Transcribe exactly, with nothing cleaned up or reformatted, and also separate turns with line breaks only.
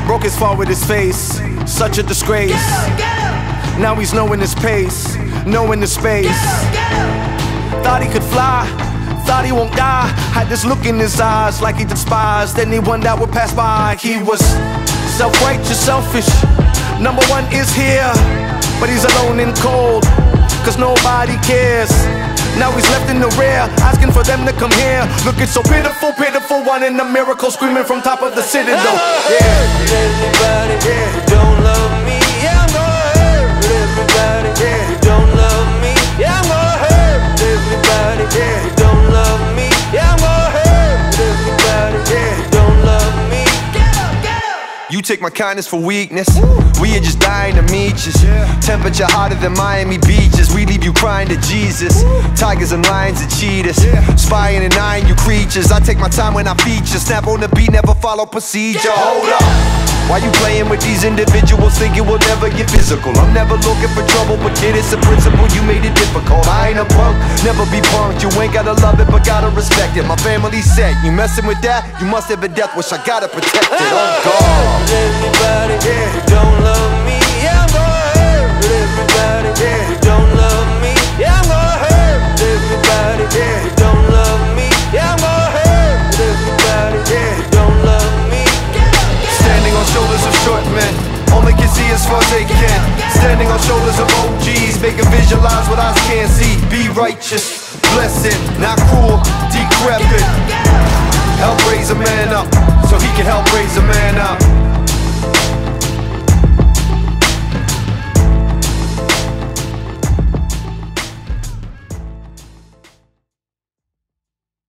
Broke his fall with his face, such a disgrace. Now he's knowing his pace, knowing the space. Thought he could fly, thought he won't die. Had this look in his eyes like he despised anyone that would pass by. He was self-righteous, selfish. Number one is here, but he's alone and cold, cause nobody cares. Now he's left in the rear, asking for them to come here. Looking so pitiful, pitiful, wanting a miracle, screaming from top of the citadel. Yeah,
everybody, yeah, who don't love me, yeah, I'm gonna hurt everybody, yeah, who don't love me, yeah, I'm gonna hurt everybody, yeah, who don't love me, yeah, I'm gonna hurt everybody, yeah, who don't love me.
You take my kindness for weakness. We are just dying to meet you. Temperature hotter than Miami beaches. We leave you crying to Jesus. Tigers and lions and cheetahs, spying and eyeing you creatures. I take my time when I feature. Snap on the beat, never follow procedure. Hold up, why you playing with these individuals, thinking we'll never get physical? I'm never looking for trouble, but kid, it's a principle, you made it difficult. I ain't a punk, never be punked. You ain't gotta love it, but gotta respect it. My family's set, you messing with that, you must have a death wish. I gotta protect it. Oh God.
Everybody, yeah, who don't love me, yeah, I'm gonna hurt everybody, yeah, who don't love me, yeah, I'm gonna hurt everybody, yeah, who don't love me, yeah, I'm gonna hurt everybody, yeah, who don't love me.
Standing on shoulders of short men, only can see as far as they can. Standing on shoulders of O Gs, making visualize what eyes can't see. Be righteous, blessed, not cruel, decrepit. Help raise a man